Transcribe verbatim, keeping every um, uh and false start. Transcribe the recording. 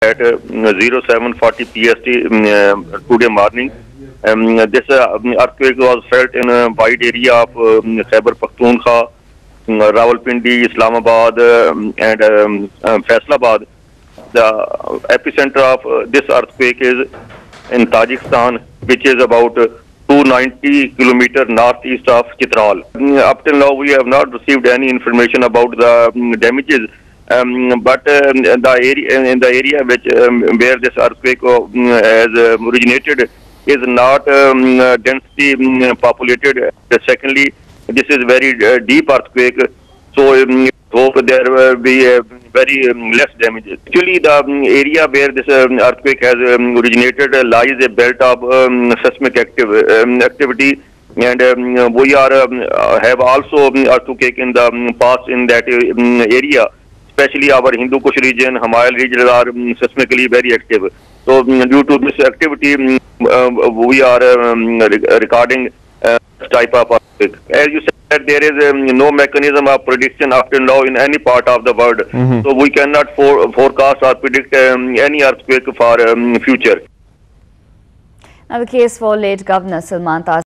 at uh, seven forty P S T um, uh, today morning. Um, this uh, earthquake was felt in a wide area of um, Khyber Pakhtunkhwa, um, Rawalpindi, Islamabad, um, and um, um, Faisalabad. The epicenter of uh, this earthquake is in Tajikistan, which is about uh, two hundred ninety kilometers northeast of Chitral. Um, up till now, we have not received any information about the um, damages. Um, but um, the area in the area which um, where this earthquake uh, has uh, originated is not um, uh, densely um, populated. Secondly, this is very uh, deep earthquake, so um, hope there will be uh, very um, less damages. Actually, the um, area where this um, earthquake has um, originated uh, lies a belt of um, seismic active, um, activity, and um, we are um, have also um, earthquake in the um, past in that um, area. Especially our Hindu Kush region, Himalaya region are um, seismically very active. So um, due to this activity, um, uh, we are um, recording uh, this type of earthquake. As you said, there is um, no mechanism of prediction up till now in any part of the world. Mm-hmm. So we cannot for, forecast or predict um, any earthquake for um, future. Now the case for late Governor Salman Taseer